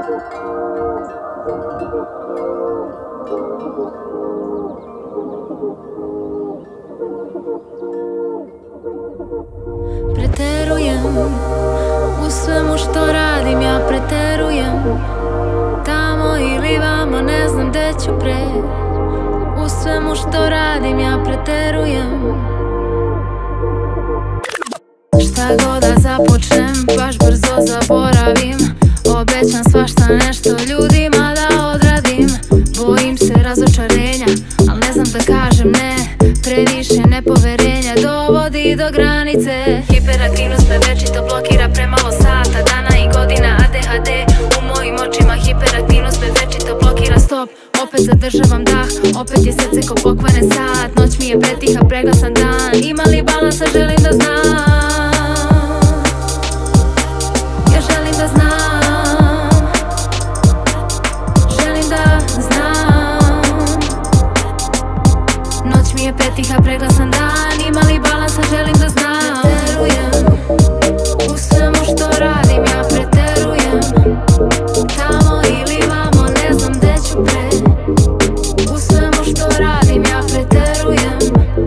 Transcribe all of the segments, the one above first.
Preterujem u svemu što radim, ja preterujem. Tamo ili vamo, ne znam gde ću pre. U svemu što radim, ja preterujem. Šta god da započnem, baš brzo zaboravim. Obećam svašta nešto ljudima da odradim. Bojim se razočarenja, al ne znam da kažem ne. Previše nepoverenja dovodi do granice. Hiperaktivnost me večito blokira, premalo sata, dana i godina. ADHD u mojim očima, hiperaktivnost me večito blokira. Stop, opet zadržavam dah, opet je srce ko pokvaren sat. Noć mi je pretiha, preglasan dan. Ima li balansa, želim da znam. Ja želim da znam. Želim da znam. Noć mi je pretiha, preglasan dan. Ima li balansa, želim da znam. Preterujem u svemu što radim, ja preterujem. Tamo ili vamo, ne znam gde ću pre. U svemu što radim, ja preterujem.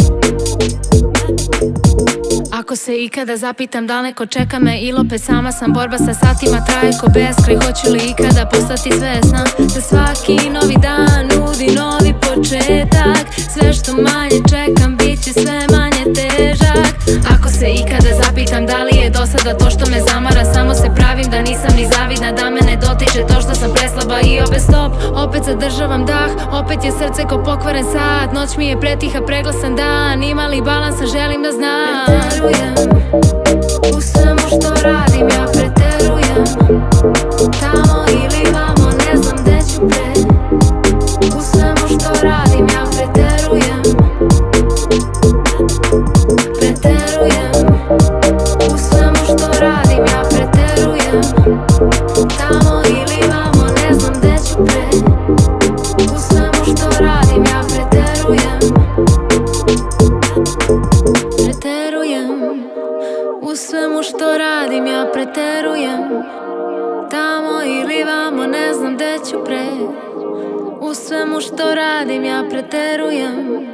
Ako se ikada zapitam da li neko čeka me ili opet sama sam, borba sa satima traje ko beskraj. Hoću li ikada postati svesna da svaki novi dan nudi novi početak. Sve što manje čekam bit će sve manje težak. Ako se ikada zapitam da li je dosada to što me zamara, samo se pravim da nisam ni zavidna, da me ne dotiče to što sam preslaba. I opet stop, opet zadržavam dah, opet je srce ko pokvaren sat. Noć mi je pretiha, preglasan dan. Ima li balansa, želim da znam. Preterujem u svemu što radim, ja preterujem. Tamo ili vamo, ne znam gde ću pre. U svemu što radim, ja preterujem. Preterujem u svemu što radim, ja preterujem. Tamo ili vamo, ne znam gde ću pre. U svemu što radim, ja preterujem. Preterujem u svemu što radim, ja preterujem. Tamo ili vamo, ne znam gde ću pre. U svemu što radim, ja preterujem.